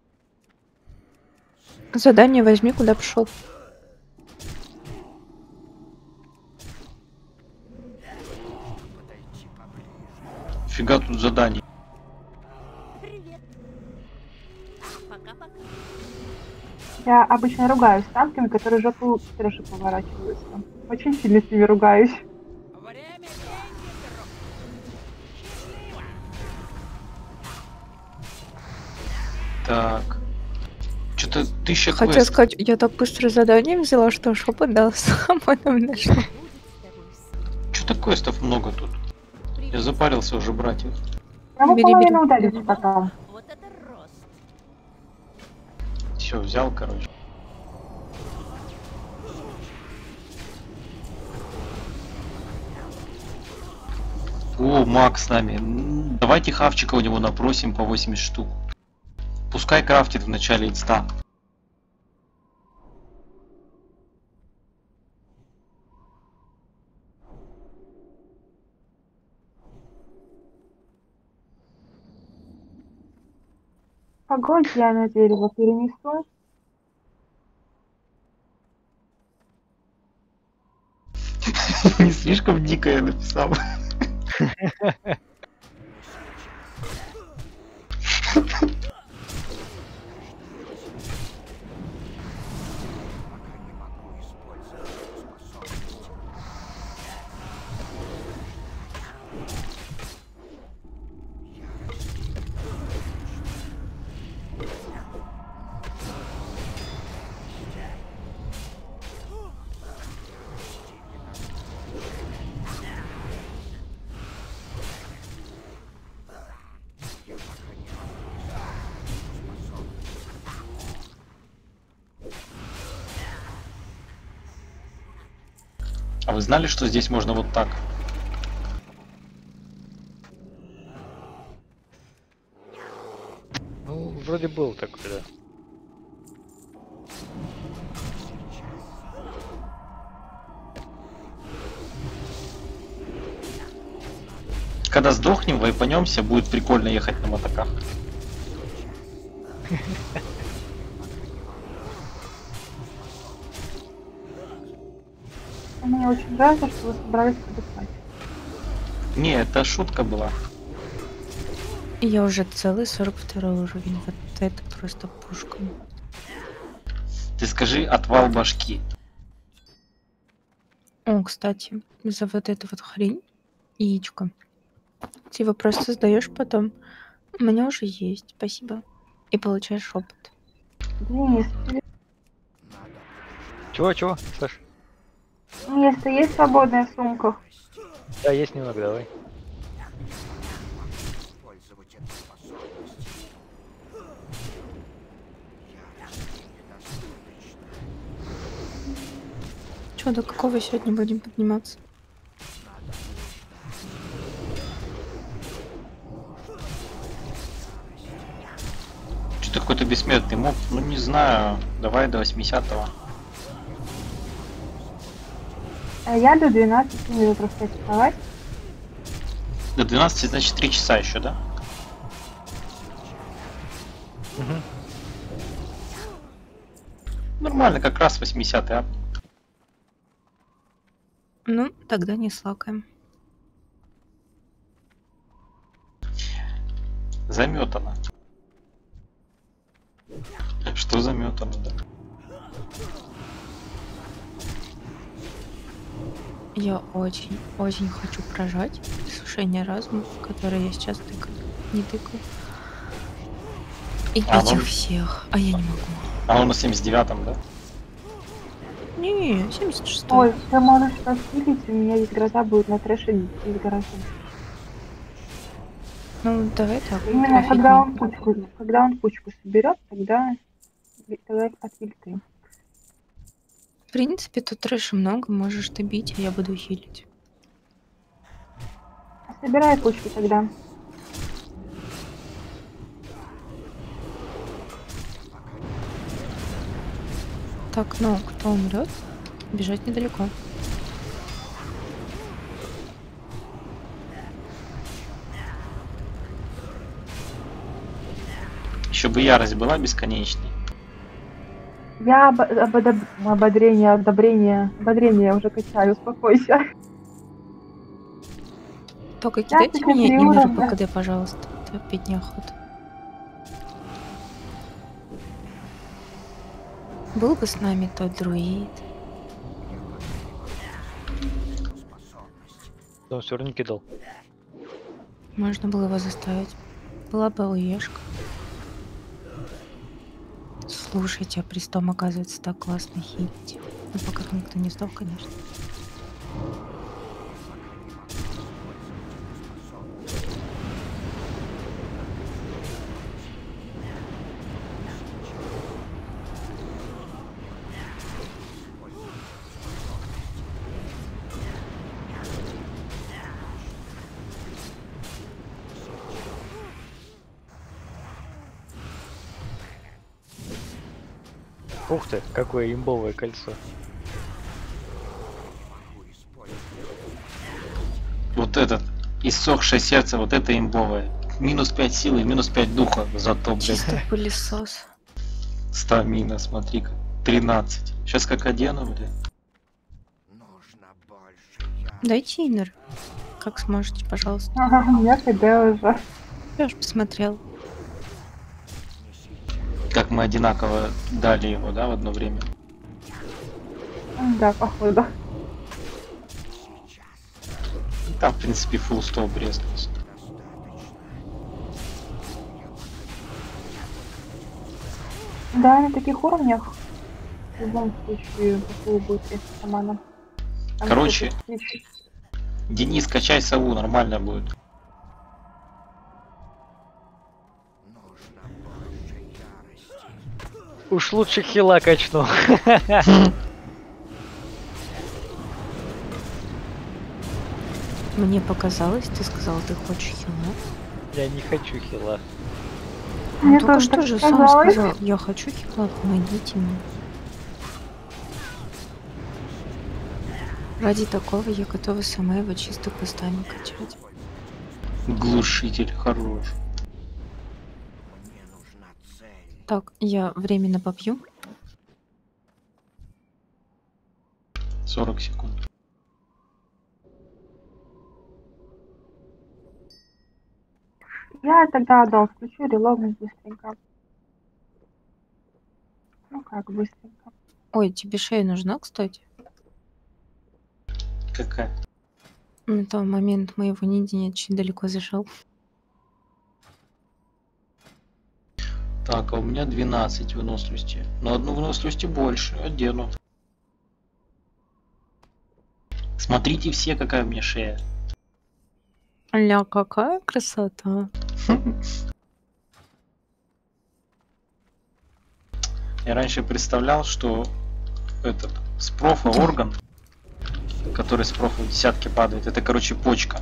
B: Задание возьми, куда пошел.
C: Фига тут заданий.
D: Я обычно ругаюсь с танками, которые жопу Сережи поворачиваются. Очень сильно с ними ругаюсь.
C: Так. Что-то тысяча
B: Хотела
C: квестов.
B: сказать, я так быстро задание взяла, что шепот дал, а потом нашла.
C: Что-то квестов много тут. Я запарился уже брать их.
D: Я могу
B: Бери, бери.
D: половину ударить потом.
C: Все, взял, короче. О, Макс с нами. М, Давайте хавчика у него напросим по восемьдесят штук. Пускай крафтит в начале инста.
D: Погодь, я на дерево перенесу.
C: Не слишком дико я написал.
E: Пока не могу использовать способность.
C: А вы знали, что здесь можно вот так?
A: Ну, вроде был такой, да.
C: Когда сдохнем, вайпанемся, будет прикольно ехать на мотоках.
D: Мне очень нравится, что вы собрались подыхать.
C: Не, это шутка была.
B: Я уже целый сорок второй уровень. Вот это просто пушка.
C: Ты скажи отвал башки.
B: О, кстати, за вот эту вот хрень, яичко, ты его просто создаешь потом. У меня уже есть, спасибо. И получаешь опыт.
D: Денис,
A: Чего, чего, Саш?
D: место есть свободное в сумках?
A: Да, есть немного, давай.
E: Использовать эту способность.
B: Чё, до какого сегодня будем подниматься?
C: Что-то какой-то бессмертный моб. Ну не знаю. Давай до восьмидесятого.
D: А я до двенадцати минут практиковать.
C: До двенадцати, значит, три часа еще, да?
A: Мгм.
C: Нормально, как раз восьмидесятый ап.
B: Ну, тогда не слакаем.
C: Заметано. Что заметано, да?
B: Я очень, очень хочу прожать сушение разума, которое я сейчас тыкаю. Не тыкаю. И
C: А,
B: бить
C: ну-
B: их всех. А я не могу.
C: А он на семьдесят девятом, да?
B: Не, семьдесят шестой.
D: Ой, ты можешь распилить, у меня есть гроза будет на трэше из гаража.
B: Ну, давай так.
D: Именно
B: трафик
D: когда
B: не-
D: он кучку, когда он кучку соберет, тогда, тогда отвиль ты.
B: В принципе, тут трэша много, можешь ты бить, а я буду хилить.
D: Собирай кучку тогда.
B: Так, ну, кто умрет? Бежать недалеко.
C: Еще бы ярость была бесконечной.
D: Я об- ободоб- ободрение, одобрение, ободрение уже качаю, успокойся.
B: Только кидайте
D: такая
B: меня
D: приура,
B: Имеру
D: да.
B: по КД, пожалуйста. Топить неохота. Был бы с нами тот друид.
A: Да, он все равно не кидал.
B: Можно было его заставить. Была бы уешка. Слушайте, а Пристом, оказывается, так классно хилить. Ну, пока никто не сдох, конечно.
A: Ух ты, какое имбовое кольцо.
E: Могу использовать.
C: Вот этот иссохшее сердце, вот это имбовое. Минус пять силы, минус пять духа. Зато, блядь,
B: Чисто пылесос.
C: стамина, смотри-ка. тринадцать. Сейчас как одену, блядь.
E: Нужно больше ярости.
B: Дайте Инер. Как сможете, пожалуйста.
D: Ага, у меня КД уже.
B: Я уж посмотрел.
C: Как мы одинаково дали его, да, в одно время.
D: Да, походу.
C: Там, в принципе, фулл стоп резнулся.
D: Да, на таких уровнях в любом случае ППУ будет резать шамана. Там
C: Короче,
D: что-то отличие.
C: Денис, качай сову, нормально будет.
E: Нужно больше ярости.
A: Уж лучше хила качну.
B: Мне показалось, ты сказал, ты хочешь хила.
A: Я не хочу хила.
B: Ну,
D: Мне
B: только
D: тоже
B: что
D: так
B: же сам
D: казалось.
B: сказал, я хочу хила, помогите мне. Ради такого я готова сама его чисто кустами качать.
C: Глушитель хорош.
E: Мне нужна цель.
B: Так, я временно попью.
C: сорок секунд.
D: Я тогда отдал, включу релогнуть быстренько. Ну как быстренько.
B: Ой, тебе шея нужна, кстати?
C: Какая?
B: На тот момент моего нидения очень далеко зашел.
C: Так, а у меня двенадцать выносливости. Но одну выносливости больше. Одену. Смотрите все, какая у меня шея.
B: Ля, какая красота.
C: Я раньше представлял, что этот с профа
B: Да.
C: орган, который с профа в десятки падает, это, короче, почка.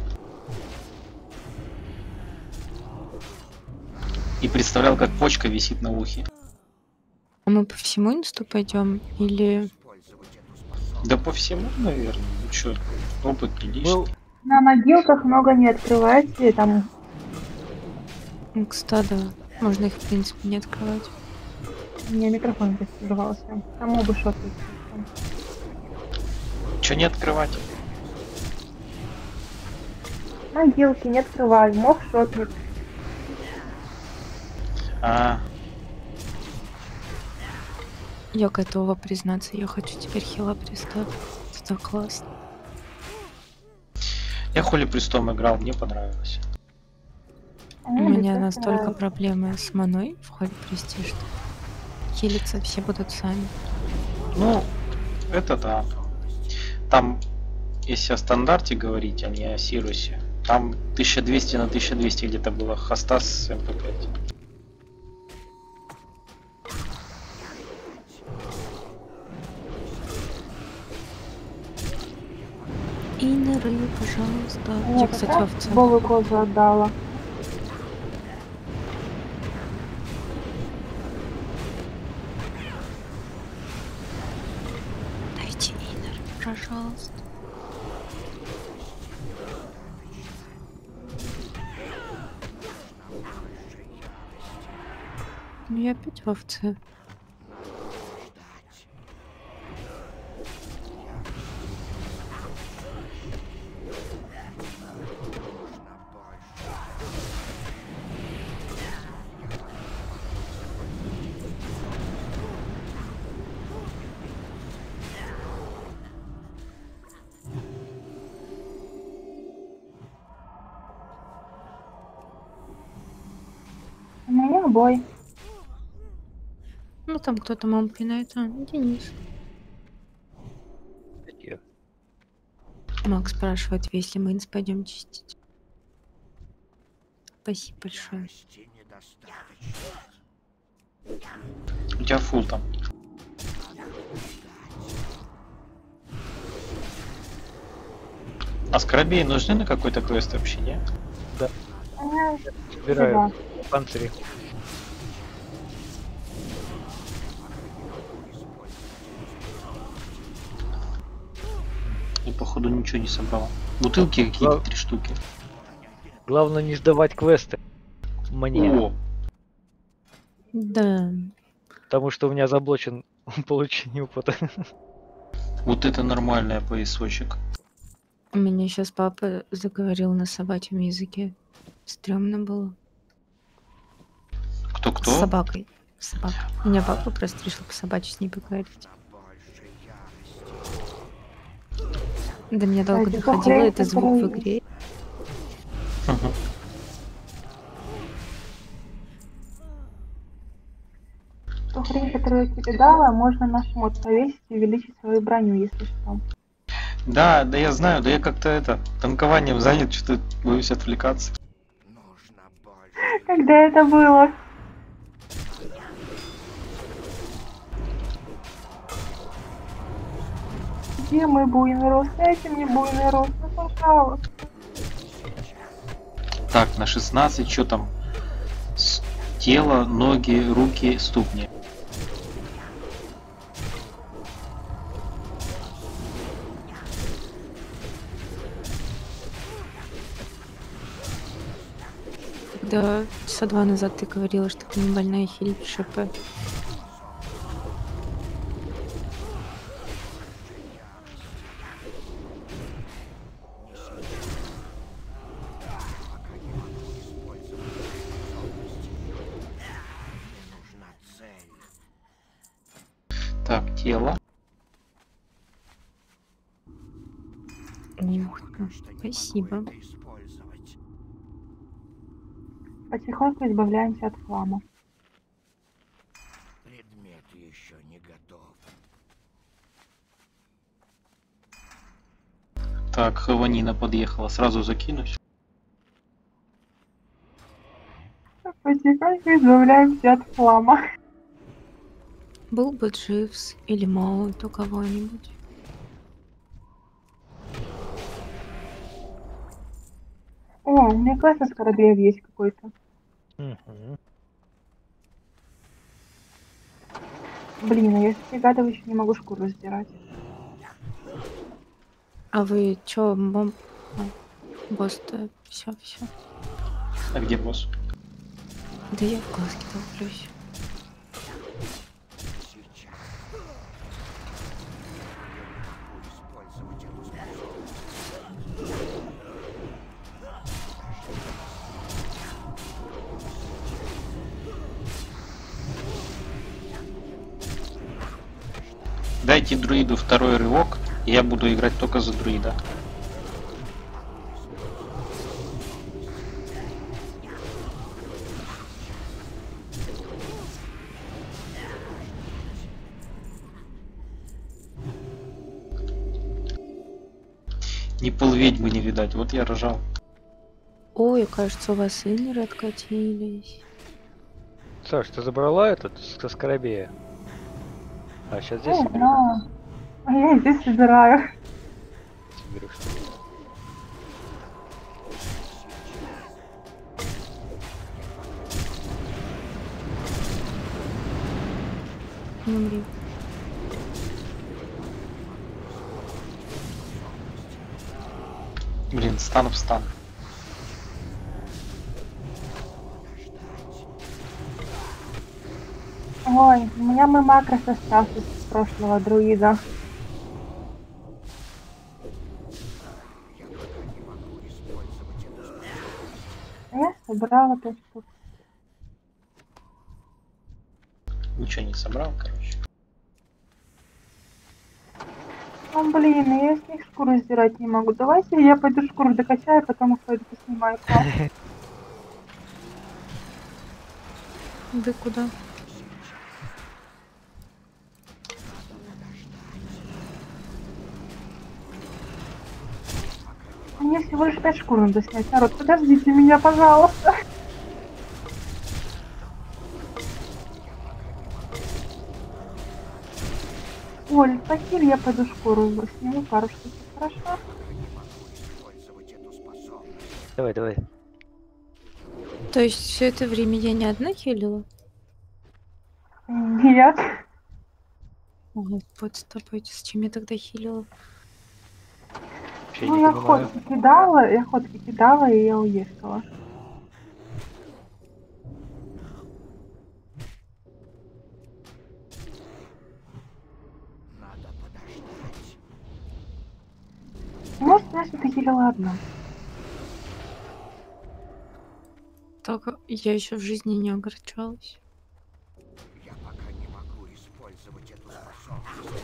C: И представлял, как почка висит на ухе.
B: А мы по всему инсту пойдем? Или...
E: Использовать эту способность.
C: Да по всему, наверное. Ну чё, опыт не лишний.
A: Был,
D: На могилках много не открывайте, там
B: Ну, кстати, да. Можно их, в принципе, не открывать.
D: у меня микрофон здесь взорвался. Там оба шотают.
C: Че не открывать?
D: Могилки не открывай, мог шотнет.
C: А,
B: Я готова признаться, я хочу теперь хила пристать. Это так классно.
C: я Холи Пристом играл, мне понравилось.
B: У меня настолько проблемы с маной в холе Присте, что хилиться все будут сами.
C: Ну, это да. Там, если о стандарте говорить, а не о Сирусе, там тысяча двести на тысяча двести где-то было хоста с эм пэ пять.
B: Инеры, пожалуйста.
D: Нет,
B: Где, кстати,
D: я
B: овца?
D: голую козу отдала.
B: Дайте инер, пожалуйста. Ну я опять в овце.
D: У меня бой.
B: Ну там кто-то маму пинает, а, Денис.
A: Такие.
B: Макс спрашивает, если мы инс пойдем чистить. Спасибо большое.
E: Ярости недостаточно.
C: У тебя фул там. А скоробеи нужны на какой-то квест вообще, нет?
D: У меня
A: Собираю панцири.
C: И походу ничего не собрал. Бутылки какие-то три штуки.
A: Главное не сдавать квесты мне.
C: О,
B: Да.
A: Потому что у меня заблочен получение опыта.
C: вот это нормальный поясочек.
B: У меня сейчас папа заговорил на собачьем языке. Стремно было. С
C: Кто-кто?
B: собакой. Собака. У меня папа просто решил по собачьи с ней поговорить.
E: Больше ярости.
B: До меня долго
D: это
B: доходило,
D: хрень,
B: это звук в
D: который-
B: игре.
C: Мгм.
D: ту хрень, которую я тебе дала, можно на шмот повесить и увеличить свою броню, если что.
C: Да, да я знаю, да я как-то это танкованием занят, что-то боюсь отвлекаться.
E: Нужно больше.
D: Когда это было? Где мой буйный рост? Дайте мне буйный рост, ну пожалуйста.
C: Так, на шестнадцать, что там? С- Тело, ноги, руки, ступни.
B: Когда часа два назад ты говорила, что ты не больная хилить ШП.
E: Нужна цель.
C: Так, тело.
B: Ух,
E: Пока что не
B: спасибо.
E: могу это использовать.
D: Потихоньку избавляемся от хлама.
E: Предмет еще не готов.
C: Так, Хаванина подъехала, сразу закинусь.
D: Потихоньку избавляемся от хлама.
B: Был бы Дживс или Маунт у кого-нибудь.
D: О, у меня класс на скоробеев есть какой-то.
A: Мгм.
D: Блин, а я с этой гадовой еще не могу шкуру сдирать.
B: А вы чё, мом... а, Босс-то все, все.
C: А где босс?
B: Да я в глазки толплюсь.
E: Сейчас. Могу использовать эту способность.
C: Дайте друиду второй рывок, и я буду играть только за друида. Ни полведьмы не видать, вот я рожал.
B: Ой, кажется, у вас инеры откатились.
A: Саш, ты забрала этот со скоробея? А, сейчас здесь
D: Эй,
A: соберу.
D: да. А я здесь собираю.
A: Соберу, что ли?
B: Не умри.
C: Блин, стан в стан.
D: Ой, у меня мой макрос остался с прошлого друида. Я собрала пять штук.
C: Ничего не собрал, короче.
D: Ну блин, я с них шкуру сдирать не могу. Давайте я пойду шкуру докачаю, потом пойду поснимаю класс.
B: Да куда?
D: Мне всего лишь пять шкур надо снять. Народ, подождите меня, пожалуйста. Оль, похиль, я пойду шкуру сниму пару штук. Хорошо?
E: Не могу использовать эту способность.
A: Давай, давай.
B: То есть все это время я не одна хилила?
D: Нет.
B: Ой, вот с тобой, с чем я тогда хилила?
A: Вообще
D: Ну,
A: не
D: я
A: понимаю.
D: ходки кидала, я ходки кидала, и я уехала.
E: Надо подождать.
D: Может, я что-то хилила одна.
B: Так я еще в жизни не огорчалась.
E: Я пока не могу использовать эту способность.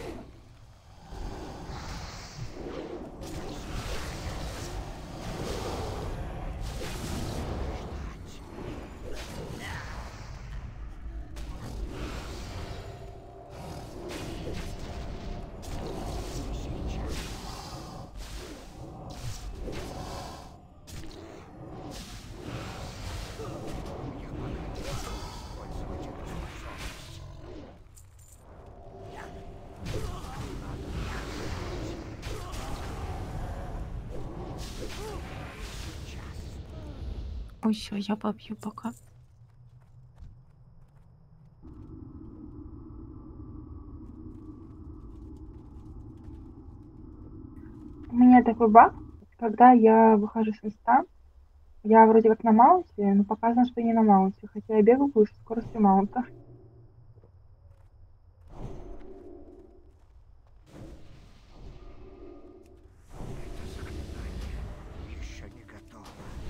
E: Использовать эту способность.
B: Ой, все, я побью пока.
D: У меня такой баг, когда я выхожу с инста, я вроде как на маунте, но показано, что не на маунте, хотя я бегаю выше скорости маунта.
E: Это заклинание еще не готово.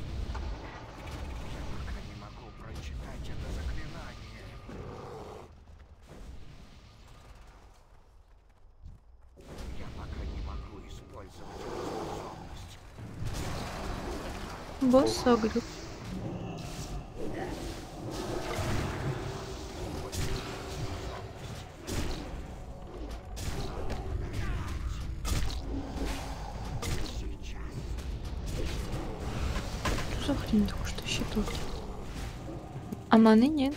E: Я пока не могу прочитать это заклинание. Я пока не могу использовать эту способность.
B: Босс огреб. Что за хрень такое, что щиток? А маны нет.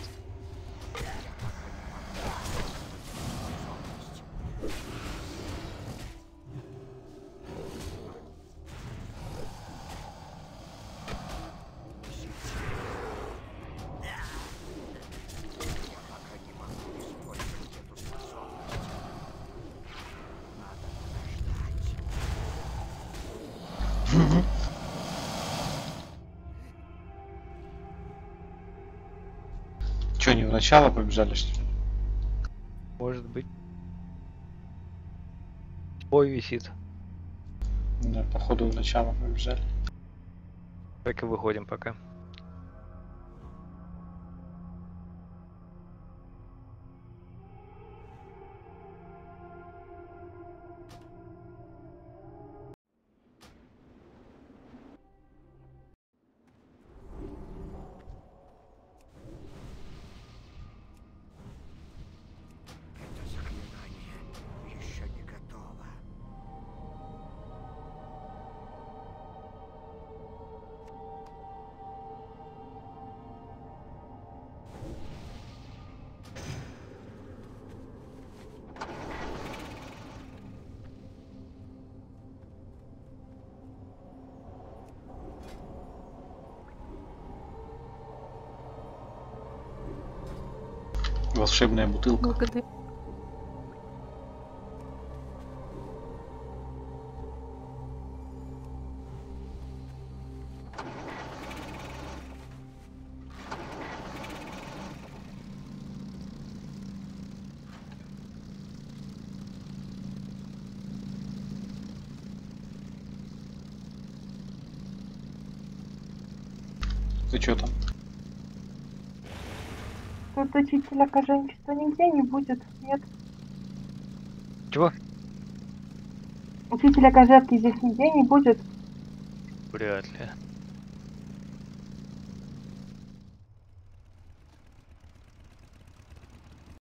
E: Пока не могу использовать эту способность. Надо подождать.
C: Че, не в начало побежали, что ли?
A: Может быть. Бой висит.
C: Да, походу в начало побежали.
A: Так и выходим пока.
E: Это заклинание еще не готово.
C: Волшебная бутылка.
B: Благодарю.
C: Ты чё там?
D: Тут учителя коженчества нигде не будет, нет?
A: Чего?
D: Учителя кожевки здесь нигде не будет.
A: Вряд ли.